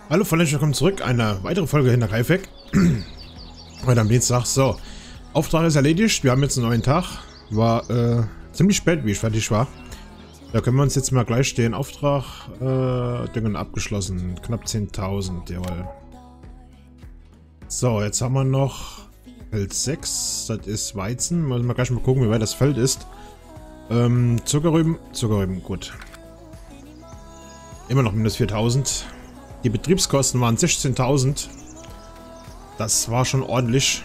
Hallo, von willkommen zurück. Eine weitere Folge Hinterkaifeck. Heute am Dienstag. So, Auftrag ist erledigt. Wir haben jetzt einen neuen Tag. War ziemlich spät, wie ich fertig war. Da können wir uns jetzt mal gleich den Auftrag Dingen abgeschlossen. Knapp 10.000, jawohl. So, jetzt haben wir noch Feld 6. Das ist Weizen. Müssen wir gleich mal gucken, wie weit das Feld ist. Zuckerrüben, gut. Immer noch minus 4.000. Die Betriebskosten waren 16.000. Das war schon ordentlich.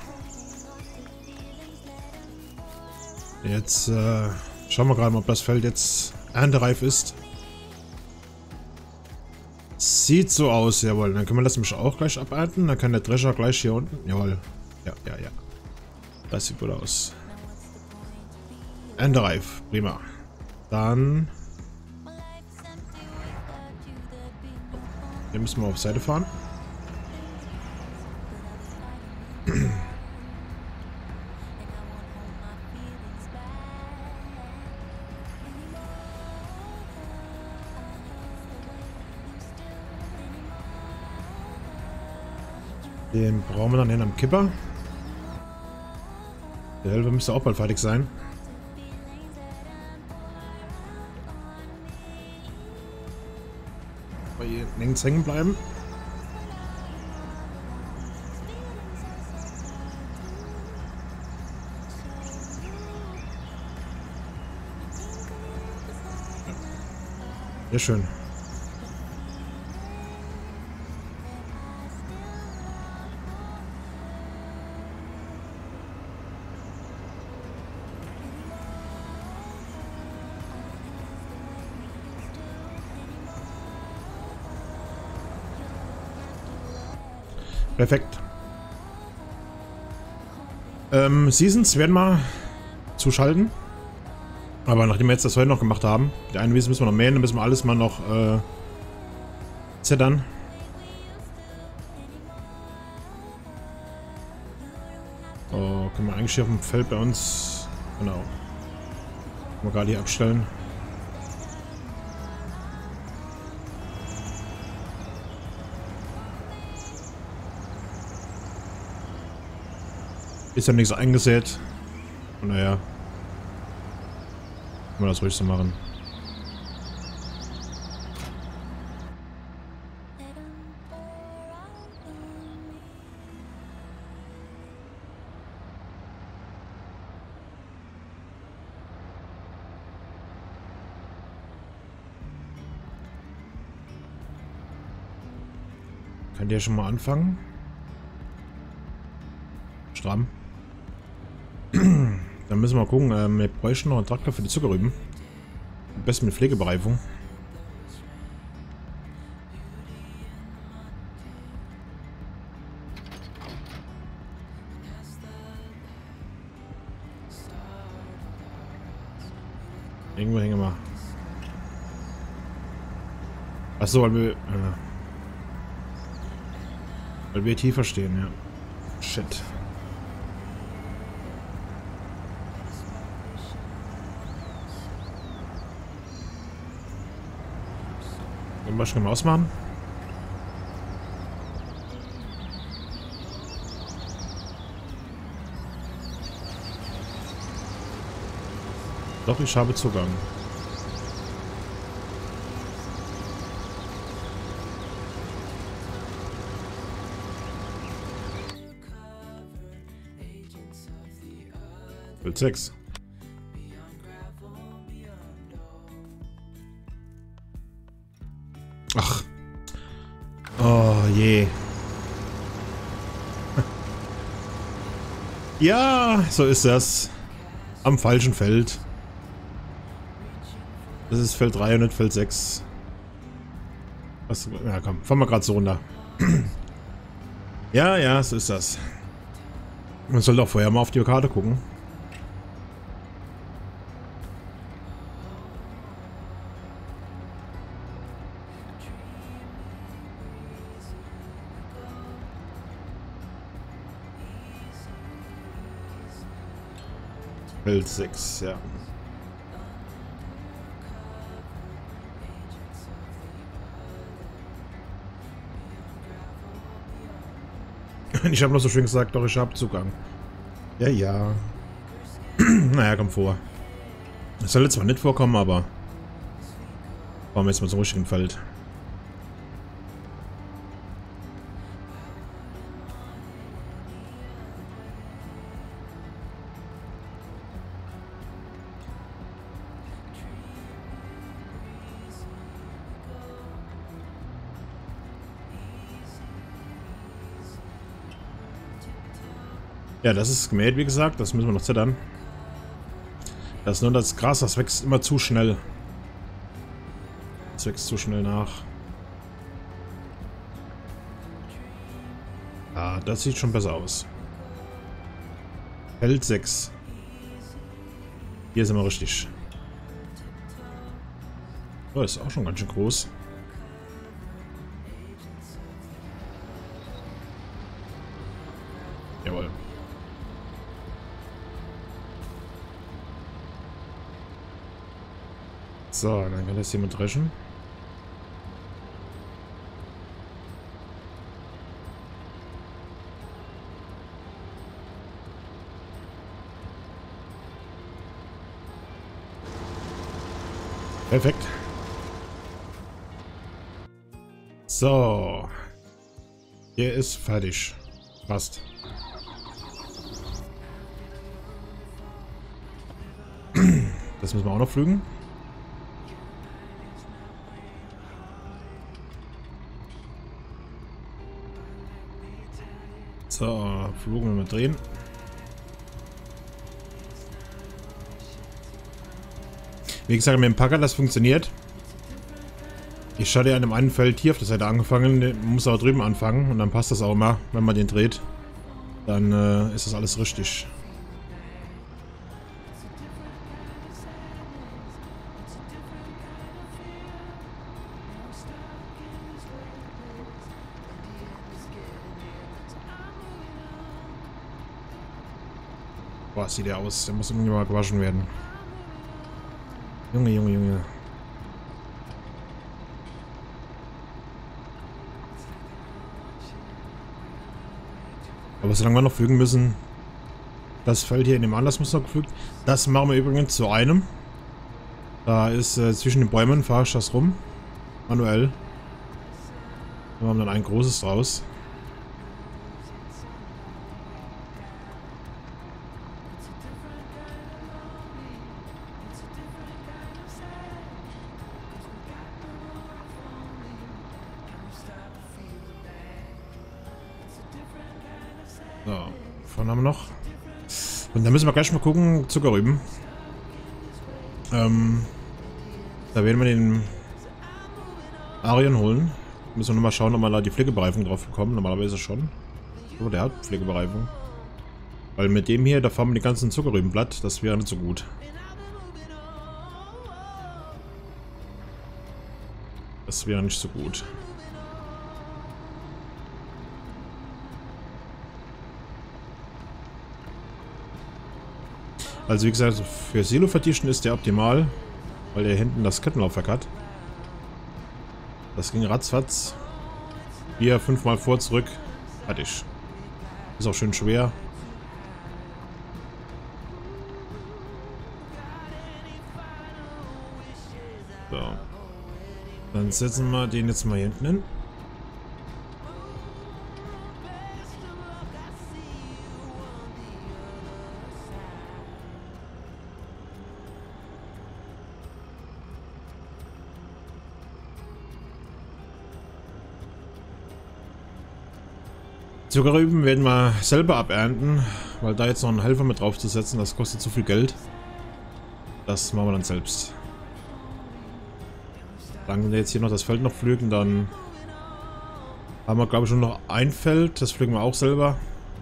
Jetzt schauen wir gerade mal, ob das Feld jetzt erntereif ist. Sieht so aus, jawohl. Dann können wir das nämlich auch gleich abernten. Dann kann der Drescher gleich hier unten. Jawohl. Ja. Das sieht gut aus. Erntereif, prima. Dann... Hier müssen wir auf Seite fahren. Den brauchen wir dann hin am Kipper. Der Helfer müsste auch bald fertig sein. Hier links hängen bleiben. Sehr schön. Perfekt. Seasons werden wir zuschalten. Aber nachdem wir jetzt das heute noch gemacht haben, die eine Wiese müssen wir noch mähen, dann müssen wir alles mal noch zittern. So, können wir eigentlich hier auf dem Feld bei uns. Genau. Können wir gerade hier abstellen. Ist ja nichts eingesät. Und naja. Können wir das ruhig so machen. Könnt ihr schon mal anfangen? Stramm. Dann müssen wir mal gucken, wir bräuchten noch einen Traktor für die Zuckerrüben. Am besten mit Pflegebereifung. Irgendwo hängen wir. Achso, weil wir tiefer stehen, ja. Shit. Mal schon mal ausmachen. Doch, ich habe Zugang. Bild 6. Ach. Oh je. Ja, so ist das. Am falschen Feld. Das ist Feld 3 und nicht Feld 6. Was, ja komm, fahren wir gerade so runter. Ja, so ist das. Man sollte auch vorher mal auf die Karte gucken. Feld 6, ja. Ich habe noch so schön gesagt, doch, ich habe Zugang. Ja, ja. Naja, komm vor. Das soll jetzt zwar nicht vorkommen, aber fahren wir jetzt mal zum richtigen Feld. Ja, das ist gemäht, wie gesagt. Das müssen wir noch zittern. Das ist nur das Gras, das wächst immer zu schnell. Das wächst zu schnell nach. Ah, das sieht schon besser aus. Feld 6. Hier sind wir richtig. Oh, das ist auch schon ganz schön groß. Jawohl. So, dann kann das jemand dreschen. Perfekt. So. Hier ist fertig. Passt. Das müssen wir auch noch pflügen. So, Pflügen wir mal drehen. Wie gesagt, mit dem Packer, das funktioniert. Ich hatte ja an dem einen Feld hier auf der Seite angefangen, man muss auch drüben anfangen und dann passt das auch mal, wenn man den dreht. Dann ist das alles richtig. Boah, sieht der aus. Der muss irgendwie mal gewaschen werden. Junge, Junge, Junge. Aber solange wir noch pflügen müssen, das Feld hier in dem Anlass muss noch gepflügt. Das machen wir übrigens zu einem. Da ist zwischen den Bäumen, fahre ich das rum. Manuell. Wir haben dann ein großes draus. So, vorne haben wir noch. Und dann müssen wir gleich mal gucken, Zuckerrüben. Da werden wir den Arion holen. Müssen wir nur mal schauen, ob wir da die Pflegebereifung drauf bekommen. Normalerweise schon. Oh, der hat Pflegebereifung. Weil mit dem hier, da fahren wir die ganzen Zuckerrüben platt. Das wäre nicht so gut. Das wäre nicht so gut. Also wie gesagt, für Silo vertischen ist der optimal, weil der hinten das Kettenlaufwerk hat. Das ging ratzfatz. Hier 5-mal vor, zurück. Fertig. Ist auch schön schwer. So. Dann setzen wir den jetzt mal hier hinten hin. Zuckerrüben werden wir selber abernten, weil da jetzt noch einen Helfer mit drauf zu setzen, das kostet zu viel Geld. Das machen wir dann selbst. Dann wir jetzt hier noch das Feld noch pflügen, dann haben wir glaube ich schon noch ein Feld, das pflügen wir auch selber.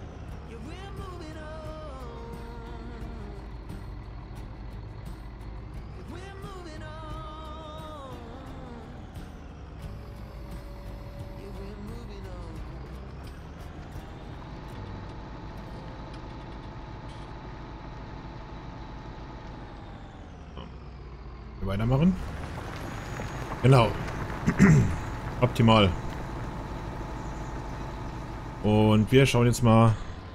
Weitermachen. Genau. Optimal. Und wir schauen jetzt mal.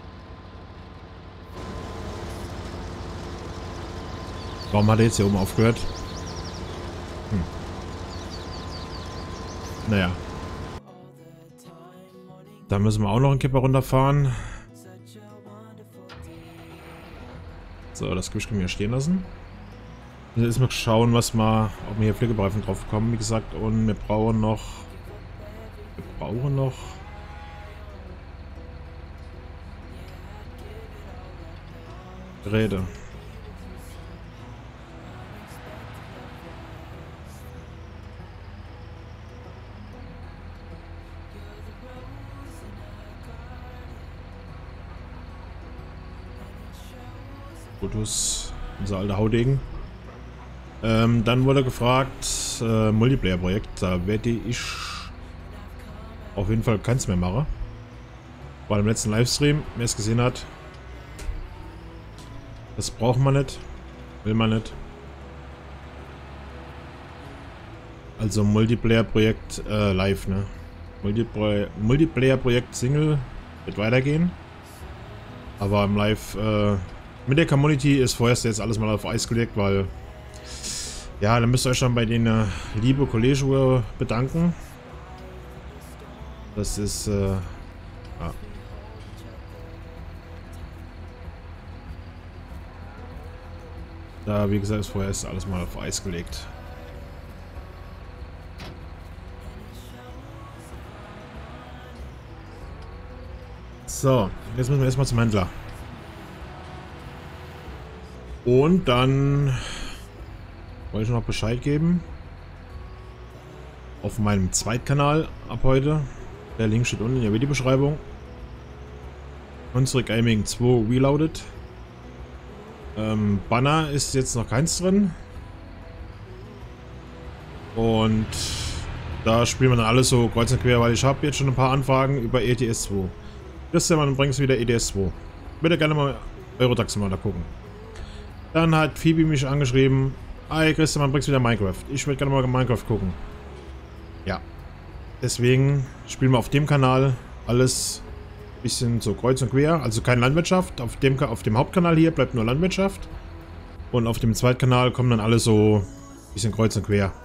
Warum hat er jetzt hier oben aufgehört? Naja. Da müssen wir auch noch einen Kipper runterfahren. So, das Gewicht können wir hier stehen lassen. Jetzt erstmal schauen, was wir, ob wir hier Pflegebereifen drauf bekommen, wie gesagt. Und wir brauchen noch. Geräte. Fotos, unser alter Haudegen. Dann wurde gefragt, Multiplayer-Projekt, da werde ich auf jeden Fall keins mehr machen. Bei dem letzten Livestream, wer es gesehen hat, das braucht man nicht, will man nicht. Also Multiplayer-Projekt live, ne? Multiplayer-Projekt Single wird weitergehen. Aber im Live mit der Community ist vorerst jetzt alles mal auf Eis gelegt, weil ja, dann müsst ihr euch dann bei den liebe Kollegen bedanken. Das ist ja. Da, wie gesagt, ist vorerst alles mal auf Eis gelegt. So, jetzt müssen wir erstmal zum Händler. Und dann wollte ich noch Bescheid geben. Auf meinem Zweitkanal ab heute. Der Link steht unten in der Videobeschreibung. Unsere Gaming 2 Reloaded. Banner ist jetzt noch keins drin. Und da spielen wir dann alles so kreuz und quer, weil ich habe jetzt schon ein paar Anfragen über ETS 2. Christian, wann bringst du wieder ETS 2? Bitte gerne mal Eurotaxi mal da gucken. Dann hat Phoebe mich angeschrieben. Hi Christian, wann bringst du wieder Minecraft? Ich würde gerne mal Minecraft gucken. Ja. Deswegen spielen wir auf dem Kanal alles ein bisschen so kreuz und quer. Also keine Landwirtschaft. Auf dem Hauptkanal hier bleibt nur Landwirtschaft. Und auf dem Zweitkanal kommen dann alle so ein bisschen kreuz und quer.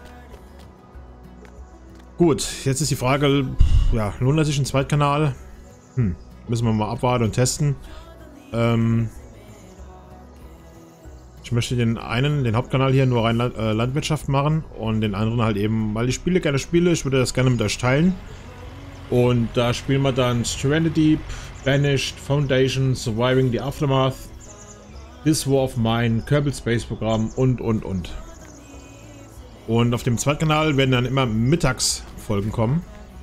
Gut, jetzt ist die Frage, ja, lohnt sich ein Zweitkanal? Müssen wir mal abwarten und testen. Ich möchte den Hauptkanal hier nur rein Landwirtschaft machen und den anderen halt eben, weil ich spiele gerne Spiele, ich würde das gerne mit euch teilen. Und da spielen wir dann Stranded Deep, Banished, Foundation, Surviving the Aftermath, This War of Mine, Kerbal Space Programm und. Und auf dem Zweitkanal werden dann immer Mittagsfolgen kommen.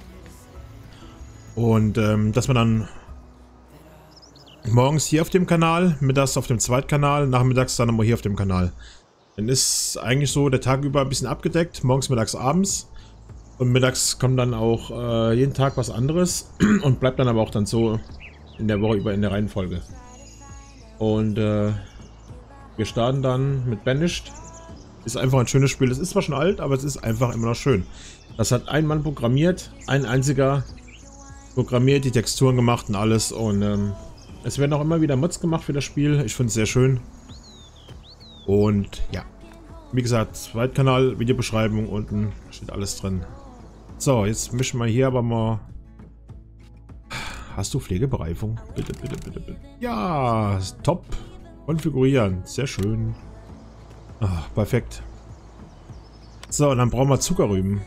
Und dass man dann morgens hier auf dem Kanal, mittags auf dem Zweitkanal, nachmittags dann nochmal hier auf dem Kanal. Dann ist eigentlich so der Tag über ein bisschen abgedeckt, morgens, mittags, abends. Und mittags kommt dann auch jeden Tag was anderes und bleibt dann aber auch dann so in der Woche über in der Reihenfolge. Und wir starten dann mit Banished. Ist einfach ein schönes Spiel. Es ist zwar schon alt, aber es ist einfach immer noch schön. Das hat ein Mann programmiert, ein einziger programmiert, die Texturen gemacht und alles. Und es werden auch immer wieder Mods gemacht für das Spiel. Ich finde es sehr schön. Und ja, wie gesagt, Zweitkanal, Videobeschreibung, unten steht alles drin. So, jetzt mischen wir hier aber mal. Hast du Pflegebereifung? Bitte, bitte, bitte, bitte. Ja, top. Konfigurieren, sehr schön. Ach, perfekt. So, dann brauchen wir Zuckerrüben.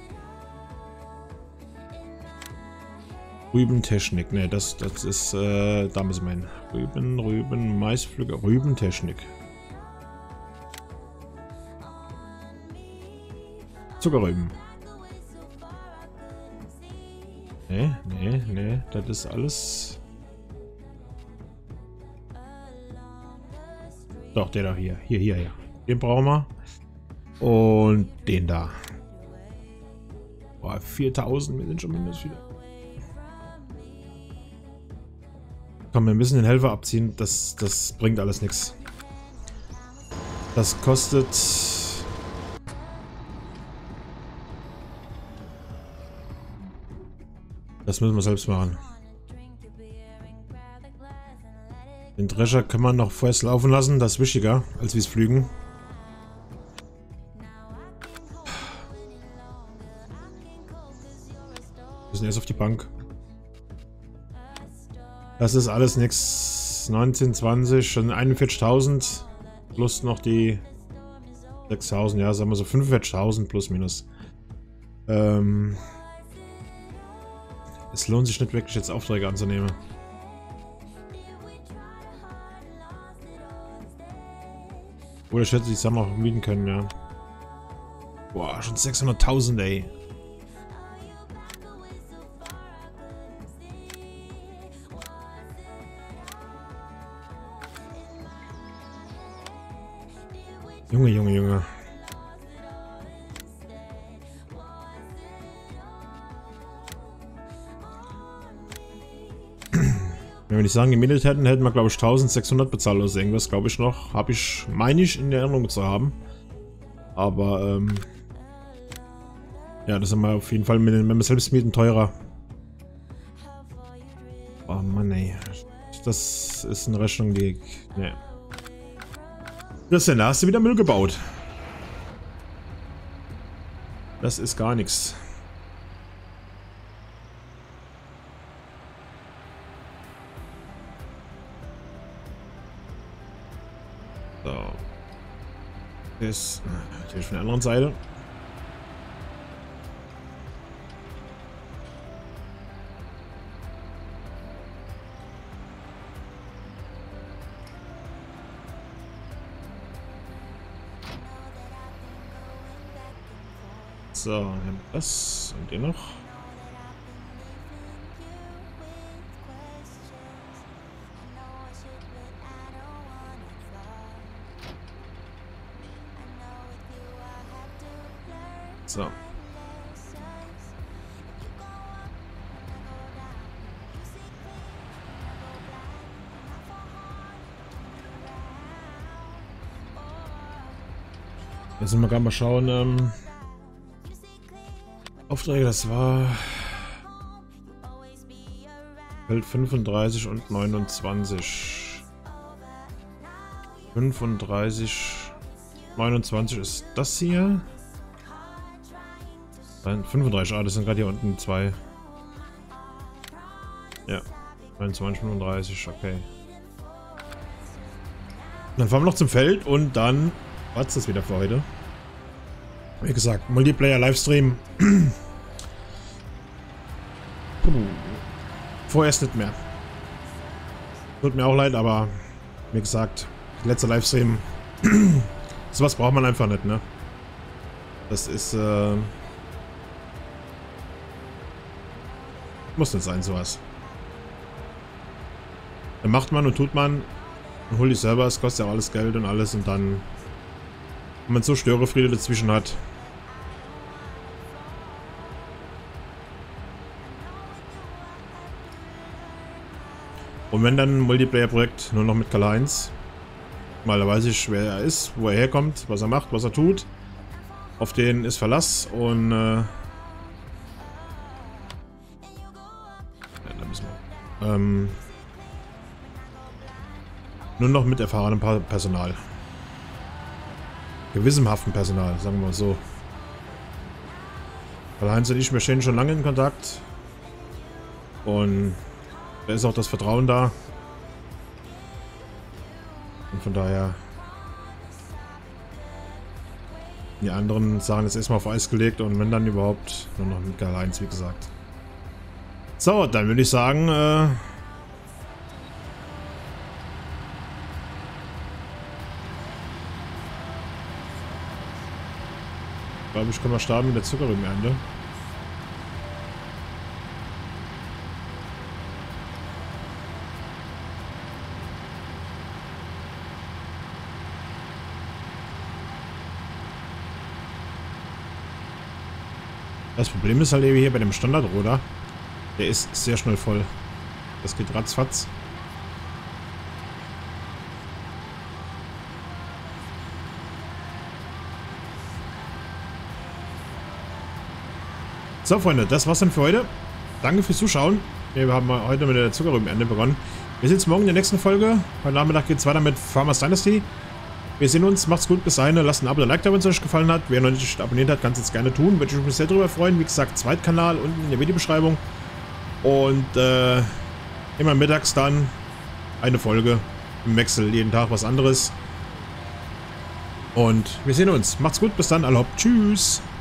Rübentechnik, ne, das ist, da müssen wir hin. Rüben, Maispflücker, Rübentechnik. Zuckerrüben. Ne, das ist alles. Doch, der da hier. Hier. Den brauchen wir. Und den da. Boah, 4000, wir sind schon mindestens wieder. Komm, wir müssen den Helfer abziehen. Das bringt alles nichts. Das kostet. Das müssen wir selbst machen. Den Drescher kann man noch vorerst laufen lassen, das ist wichtiger, als wie es Flügen. Wir müssen erst auf die Bank. Das ist alles nix. 19, 20, schon 41.000. Plus noch die 6.000, ja, sagen wir so 45.000 plus minus. Es lohnt sich nicht wirklich, jetzt Aufträge anzunehmen. Oder ich hätte die Sachen auch mieten können, ja. Boah, schon 600.000, ey. Junge, Junge, Junge. Wenn wir nicht sagen, gemietet hätten, hätten wir, glaube ich, 1.600 bezahlt oder so irgendwas, glaube ich noch. Habe ich, meine ich, in der Erinnerung zu haben. Aber, ja, das ist immer auf jeden Fall mit dem Selbstmieten teurer. Oh Mann, ey. Das ist eine Rechnung, die... Nee. Christian, da hast du wieder Müll gebaut. Das ist gar nichts. So. Das natürlich von der anderen Seite. So, wir haben das und den noch. So. Jetzt müssen wir gerade mal schauen, Aufträge, das war Feld 35 und 29. 35, 29 ist das hier. Nein, 35, das sind gerade hier unten zwei. Ja, 29, 35, okay. Dann fahren wir noch zum Feld und dann war's das wieder für heute. Wie gesagt, Multiplayer Livestream. Vorerst nicht mehr. Tut mir auch leid, aber wie gesagt, letzter Livestream. Sowas braucht man einfach nicht, ne? Das ist, muss nicht sein, sowas. Dann macht man und tut man und holt dich selber, es kostet ja auch alles Geld und alles und dann, wenn man so Störefriede dazwischen hat. Und wenn dann ein Multiplayer-Projekt nur noch mit Karl-Heinz, weil da weiß ich, wer er ist, wo er herkommt, was er macht, was er tut. Auf den ist Verlass und ja, da müssen wir. Nur noch mit erfahrenem Personal. Gewissenhaften Personal, sagen wir mal so. Karl-Heinz und ich, wir stehen schon lange in Kontakt. Und da ist auch das Vertrauen da. Und von daher... Die anderen Sachen ist erstmal auf Eis gelegt und wenn dann überhaupt nur noch mit Karl-Heinz, wie gesagt. So, dann würde ich sagen, ich glaube, ich kann mal starten mit der Zuckerrübenernte. Das Problem ist halt eben hier bei dem Standardroder, der ist sehr schnell voll. Das geht ratzfatz. So, Freunde, das war's dann für heute. Danke fürs Zuschauen. Wir haben heute mit der Zuckerrübenernte begonnen. Wir sehen uns morgen in der nächsten Folge. Heute Nachmittag geht es weiter mit Farmers Dynasty. Wir sehen uns, macht's gut, bis dahin, lasst ein Abo oder Like da, wenn es euch gefallen hat. Wer noch nicht abonniert hat, kann es jetzt gerne tun. Würde ich mich sehr darüber freuen. Wie gesagt, Zweitkanal unten in der Videobeschreibung. Und immer mittags dann eine Folge im Wechsel, jeden Tag was anderes. Und wir sehen uns. Macht's gut, bis dann, alle hopp, tschüss.